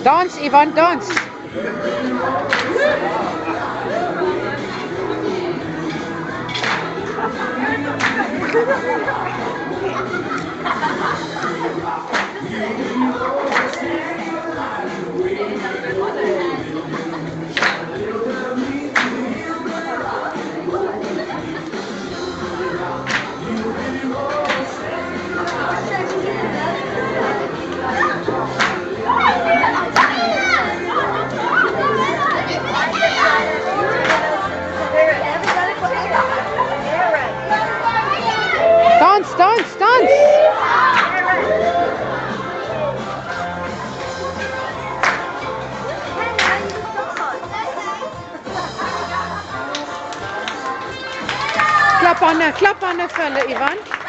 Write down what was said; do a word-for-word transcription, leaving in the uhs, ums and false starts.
Dans, Ivan, dans. Dans, dans, dans. Klap handen, klap handen vullen, Ivan.